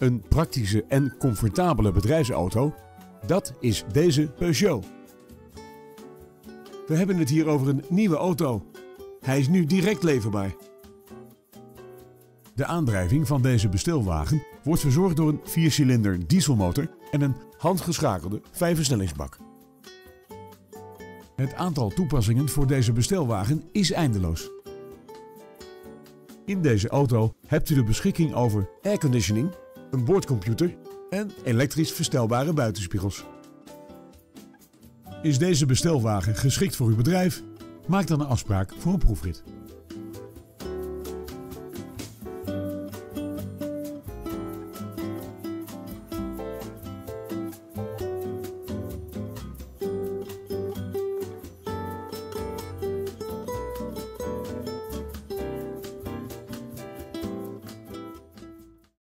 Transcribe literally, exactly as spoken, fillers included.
Een praktische en comfortabele bedrijfsauto, dat is deze Peugeot. We hebben het hier over een nieuwe auto. Hij is nu direct leverbaar. De aandrijving van deze bestelwagen wordt verzorgd door een viercilinder dieselmotor en een handgeschakelde vijfversnellingsbak. Het aantal toepassingen voor deze bestelwagen is eindeloos. In deze auto hebt u de beschikking over airconditioning, een boordcomputer en elektrisch verstelbare buitenspiegels. Is deze bestelwagen geschikt voor uw bedrijf? Maak dan een afspraak voor een proefrit.